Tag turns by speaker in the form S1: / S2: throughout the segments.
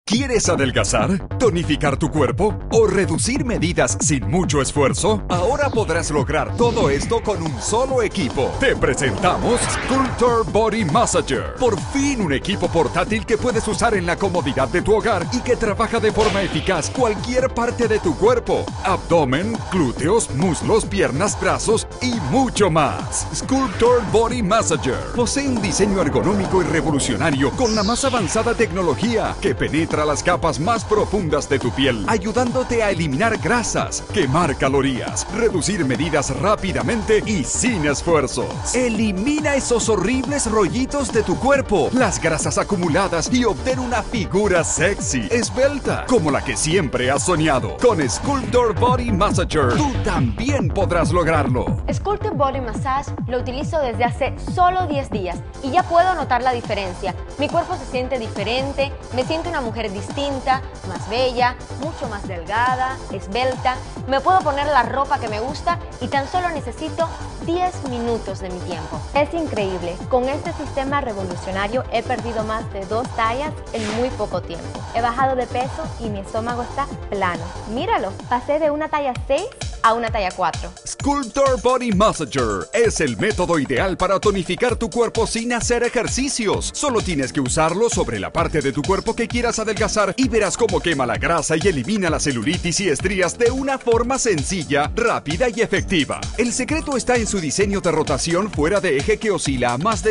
S1: ¿Quieres adelgazar, tonificar tu cuerpo o reducir medidas sin mucho esfuerzo? Ahora podrás lograr todo esto con un solo equipo. Te presentamos Sculptor Body Massager. Por fin un equipo portátil que puedes usar en la comodidad de tu hogar y que trabaja de forma eficaz cualquier parte de tu cuerpo. Abdomen, glúteos, muslos, piernas, brazos y mucho más. Sculptor Body Massager posee un diseño ergonómico y revolucionario con la más avanzada tecnología que penetra las capas más profundas de tu piel, ayudándote a eliminar grasas, quemar calorías, reducir medidas rápidamente y sin esfuerzos. Elimina esos horribles rollitos de tu cuerpo, las grasas acumuladas y obtén una figura sexy, esbelta, como la que siempre has soñado. Con Sculptor Body Massager, tú también podrás lograrlo.
S2: Sculptor Body Massage lo utilizo desde hace solo 10 días y ya puedo notar la diferencia. Mi cuerpo se siente diferente, me siento una mujer distinta, más bella, mucho más delgada, esbelta. Me puedo poner la ropa que me gusta y tan solo necesito 10 minutos de mi tiempo. Es increíble, con este sistema revolucionario he perdido más de 2 tallas en muy poco tiempo. He bajado de peso y mi estómago está plano. Míralo, pasé de una talla 6 a una talla 4.
S1: Sculptor Body Massager es el método ideal para tonificar tu cuerpo sin hacer ejercicios. Solo tienes que usarlo sobre la parte de tu cuerpo que quieras adelgazar y verás cómo quema la grasa y elimina la celulitis y estrías de una forma sencilla, rápida y efectiva. El secreto está en su diseño de rotación fuera de eje que oscila a más de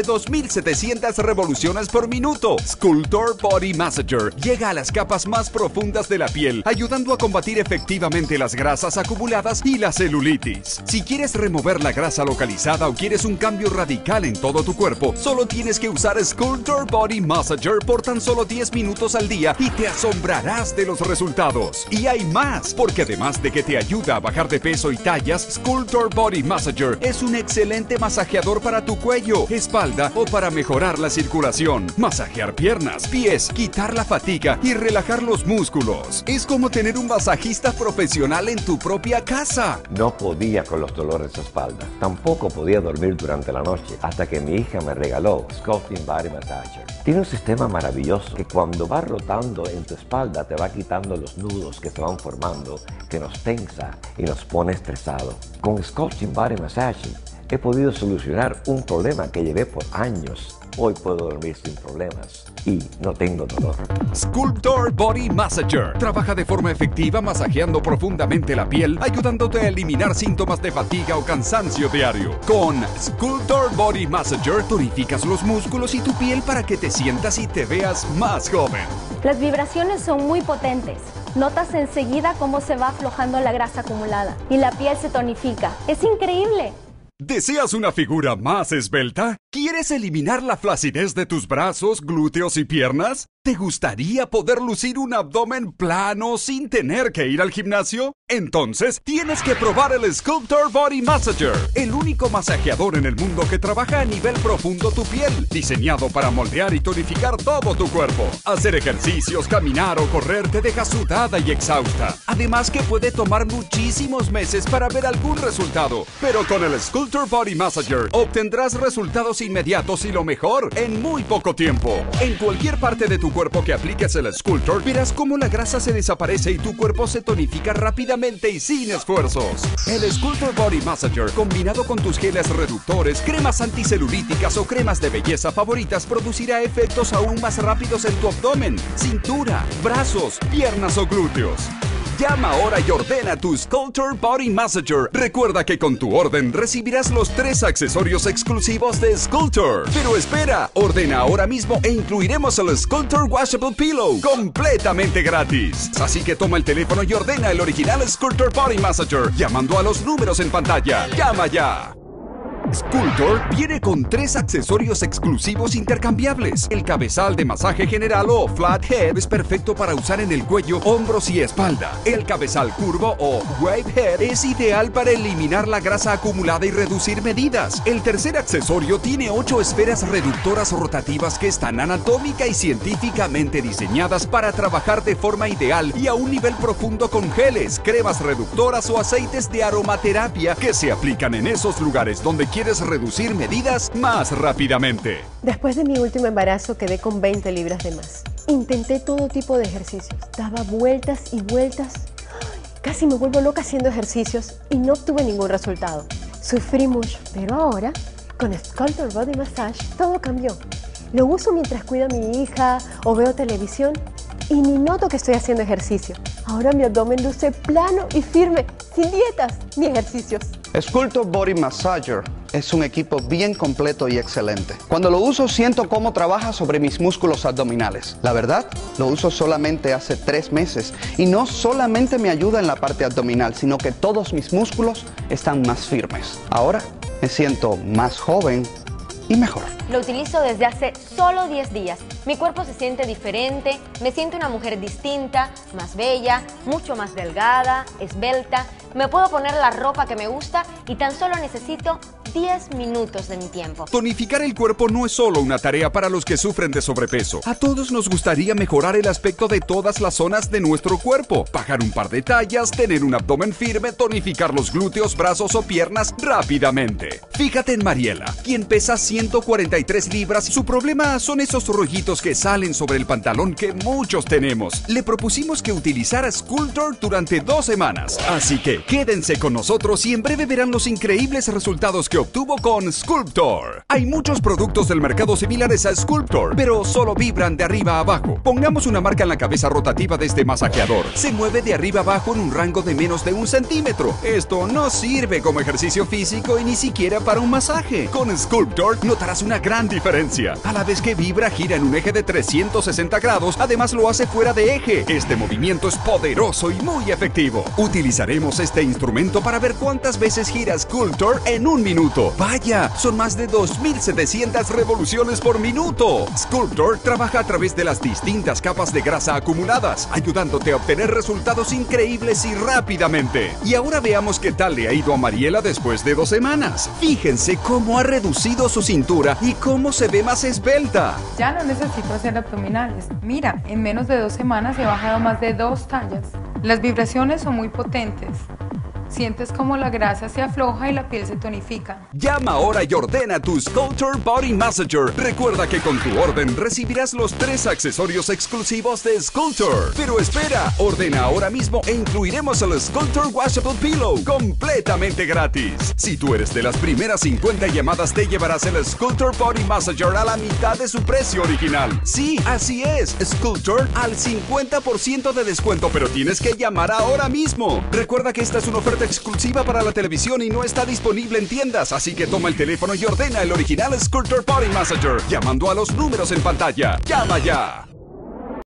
S1: 2700 revoluciones por minuto. Sculptor Body Massager llega a las capas más profundas de la piel, ayudando a combatir efectivamente las grasas acumuladas y la celulitis. Si quieres remover la grasa localizada o quieres un cambio radical en todo tu cuerpo, solo tienes que usar Sculptor Body Massager por tan solo 10 minutos al día y te asombrarás de los resultados. Y hay más, porque además de que te ayuda a bajar de peso y tallas, Sculptor Body Massager es un excelente masajeador para tu cuello, espalda o para mejorar la circulación. Masajear piernas, pies, quitar la fatiga y relajar los músculos. Es como tener un masajista profesional en tu propia casa.
S3: No podía con los dolores de espalda. Tampoco podía dormir durante la noche hasta que mi hija me regaló Sculpting Body Massager. Tiene un sistema maravilloso que cuando va rotando en tu espalda te va quitando los nudos que se van formando, que nos tensa y nos pone estresado. Con Sculpting Body Massager he podido solucionar un problema que llevé por años. Hoy puedo dormir sin problemas y no tengo dolor.
S1: Sculptor Body Massager trabaja de forma efectiva masajeando profundamente la piel, ayudándote a eliminar síntomas de fatiga o cansancio diario. Con Sculptor Body Massager tonificas los músculos y tu piel para que te sientas y te veas más joven.
S4: Las vibraciones son muy potentes. Notas enseguida cómo se va aflojando la grasa acumulada y la piel se tonifica. ¡Es increíble!
S1: ¿Deseas una figura más esbelta? ¿Quieres eliminar la flacidez de tus brazos, glúteos y piernas? ¿Te gustaría poder lucir un abdomen plano sin tener que ir al gimnasio? Entonces, tienes que probar el Sculptor Body Massager, el único masajeador en el mundo que trabaja a nivel profundo tu piel, diseñado para moldear y tonificar todo tu cuerpo. Hacer ejercicios, caminar o correr te deja sudada y exhausta. Además que puede tomar muchísimos meses para ver algún resultado. Pero con el Sculptor Body Massager obtendrás resultados inmediatos y lo mejor, en muy poco tiempo. En cualquier parte de tu cuerpo que apliques el Sculptor, verás cómo la grasa se desaparece y tu cuerpo se tonifica rápidamente y sin esfuerzos. El Sculptor Body Massager, combinado con tus geles reductores, cremas anticelulíticas o cremas de belleza favoritas, producirá efectos aún más rápidos en tu abdomen, cintura, brazos, piernas o glúteos. Llama ahora y ordena tu Sculptor Body Massager. Recuerda que con tu orden recibirás los 3 accesorios exclusivos de Sculptor. Pero espera, ordena ahora mismo e incluiremos el Sculptor Washable Pillow completamente gratis. Así que toma el teléfono y ordena el original Sculptor Body Massager llamando a los números en pantalla. ¡Llama ya! Sculptor viene con 3 accesorios exclusivos intercambiables. El cabezal de masaje general o flat head es perfecto para usar en el cuello, hombros y espalda. El cabezal curvo o wave head es ideal para eliminar la grasa acumulada y reducir medidas. El tercer accesorio tiene 8 esferas reductoras rotativas que están anatómica y científicamente diseñadas para trabajar de forma ideal y a un nivel profundo con geles, cremas reductoras o aceites de aromaterapia que se aplican en esos lugares donde quieres reducir medidas más rápidamente.
S5: Después de mi último embarazo quedé con 20 libras de más. Intenté todo tipo de ejercicios, daba vueltas y vueltas. Casi me vuelvo loca haciendo ejercicios y no obtuve ningún resultado. Sufrí mucho, pero ahora, con Sculptor Body Massage, todo cambió. Lo uso mientras cuido a mi hija o veo televisión y ni noto que estoy haciendo ejercicio. Ahora mi abdomen luce plano y firme, sin dietas ni ejercicios.
S6: Sculptor Body Massager es un equipo bien completo y excelente. Cuando lo uso siento cómo trabaja sobre mis músculos abdominales. La verdad, lo uso solamente hace 3 meses y no solamente me ayuda en la parte abdominal, sino que todos mis músculos están más firmes. Ahora me siento más joven y mejor.
S2: Lo utilizo desde hace solo 10 días. Mi cuerpo se siente diferente, me siento una mujer distinta, más bella, mucho más delgada, esbelta. Me puedo poner la ropa que me gusta y tan solo necesito 10 minutos de mi tiempo.
S1: Tonificar el cuerpo no es solo una tarea para los que sufren de sobrepeso. A todos nos gustaría mejorar el aspecto de todas las zonas de nuestro cuerpo. Bajar un par de tallas, tener un abdomen firme, tonificar los glúteos, brazos o piernas rápidamente. Fíjate en Mariela, quien pesa 143 libras. Su problema son esos rollitos que salen sobre el pantalón que muchos tenemos. Le propusimos que utilizara Sculptor durante 2 semanas. Así que quédense con nosotros y en breve verán los increíbles resultados que obtuvo con Sculptor. Hay muchos productos del mercado similares a Sculptor, pero solo vibran de arriba a abajo. Pongamos una marca en la cabeza rotativa de este masajeador. Se mueve de arriba abajo en un rango de menos de 1 centímetro. Esto no sirve como ejercicio físico y ni siquiera para un masaje. Con Sculptor notarás una gran diferencia. A la vez que vibra, gira en un eje de 360 grados. Además lo hace fuera de eje. Este movimiento es poderoso y muy efectivo. Utilizaremos este instrumento para ver cuántas veces gira Sculptor en un minuto. ¡Vaya! Son más de 2.700 revoluciones por minuto. Sculptor trabaja a través de las distintas capas de grasa acumuladas, ayudándote a obtener resultados increíbles y rápidamente. Y ahora veamos qué tal le ha ido a Mariela después de 2 semanas. Fíjense cómo ha reducido su cintura y cómo se ve más esbelta.
S7: Ya no necesito hacer abdominales. Mira, en menos de 2 semanas he bajado más de 2 tallas. Las vibraciones son muy potentes. Sientes como la grasa se afloja y la piel se tonifica.
S1: Llama ahora y ordena tu Sculptor Body Massager. Recuerda que con tu orden recibirás los 3 accesorios exclusivos de Sculptor. Pero espera, ordena ahora mismo e incluiremos el Sculptor Washable Pillow completamente gratis. Si tú eres de las primeras 50 llamadas, te llevarás el Sculptor Body Massager a la mitad de su precio original. Sí, así es, Sculptor al 50% de descuento, pero tienes que llamar ahora mismo. Recuerda que esta es una oferta exclusiva para la televisión y no está disponible en tiendas, así que toma el teléfono y ordena el original Sculptor Body Massager llamando a los números en pantalla. ¡Llama ya!